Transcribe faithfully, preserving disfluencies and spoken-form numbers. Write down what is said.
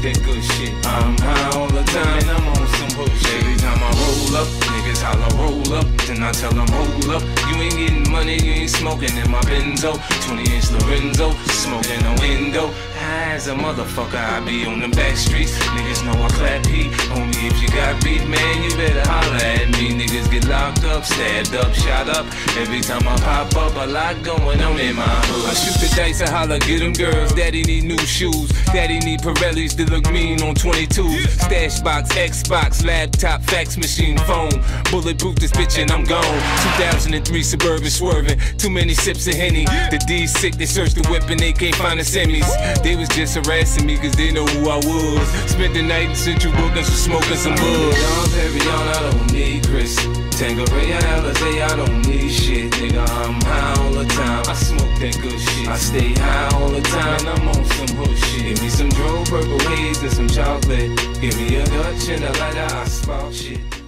that good shit. I'm high all the time and I'm on some bullshit. Every time I roll up, niggas holler roll up. Then I tell them hold up, you ain't getting money, you ain't smoking in my Benzo. twenty inch Lorenzo, smoking a window. High as a motherfucker, I be on them back streets. Niggas know I clap heat. Homie, if you got beef, man, you better holler at me. Niggas get locked up, stabbed up, shot up. Every time I pop up, a lot going on in my hood. I shoot the dice and holler, get them girls. Daddy need new shoes. Daddy need pirellis that look mean on twenty-twos. Stash box, Xbox, laptop, fax machine, phone. Bulletproof this bitch and I'm gone. two thousand three Suburban swerving. Too many sips of Henny. The D's sick, they search the whip and they can't find the semis. They was just harassing me cause they know who I was. Spent the night in Central Bookings for smoking some bud. Dom Perignon, I don't need Chris. Tanqueray, Alizé, I don't need shit. Nigga, I'm high all the time. I smoke that good shit. I stay high all the time and I'm on some hood shit. Give me some Dro, Purple Haze and some chocolate. Give me a Dutch and a lighter, I spark shit.